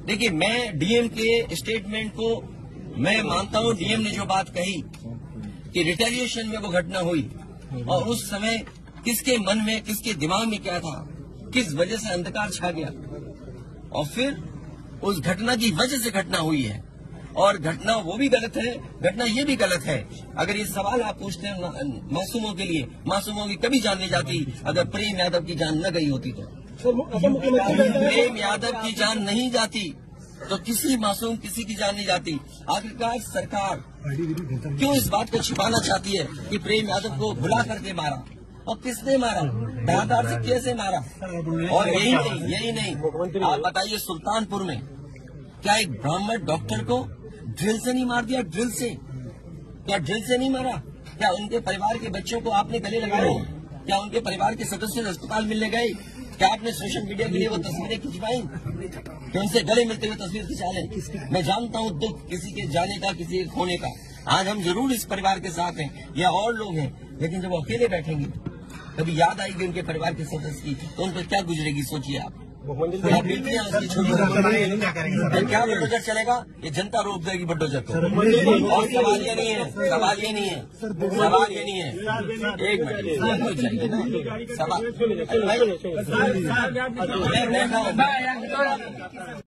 देखिए, मैं डीएम के स्टेटमेंट को मैं मानता हूं। डीएम ने जो बात कही कि रिटेलिएशन में वो घटना हुई और उस समय किसके मन में, किसके दिमाग में क्या था, किस वजह से अंधकार छा गया और फिर उस घटना की वजह से घटना हुई है। और घटना वो भी गलत है, घटना ये भी गलत है। अगर ये सवाल आप पूछते हैं मासूमों के लिए, मासूमों की कभी जान नहीं जाती अगर प्रेम यादव की जान न गई होती तो। प्रेम यादव की जान नहीं जाती तो किसी मासूम किसी की जान नहीं जाती। आखिरकार सरकार क्यों इस बात को छिपाना चाहती है कि प्रेम यादव को भुला करके मारा और किसने मारा, धारदार से कैसे मारा। और यही नहीं आप बताइए, सुल्तानपुर में क्या एक ब्राह्मण डॉक्टर को ड्रिल से नहीं मार दिया? ड्रिल से, क्या ड्रिल से नहीं मारा? क्या उनके परिवार के बच्चों को आपने गले लगाए? क्या उनके परिवार के सदस्य अस्पताल मिलने गए? क्या आपने सोशल मीडिया के लिए वो तस्वीरें खिंचवाई कि उनसे गले मिलते हुए तस्वीर खिंचा लें? मैं जानता हूँ दुख किसी के जाने का, किसी के खोने का। आज हम जरूर इस परिवार के साथ हैं या और लोग हैं, लेकिन जब वो अकेले बैठेंगे कभी याद आएगी उनके परिवार के सदस्य की तो उन पर क्या गुजरेगी, सोचिए आप। उसकी छोटी क्या बुलडोजर चलेगा? ये जनता रोक देगी बुलडोजर को। और सवाल ये नहीं है, सवाल ये नहीं है, सवाल ये नहीं है। एक मिनट जाइए ना, सवाल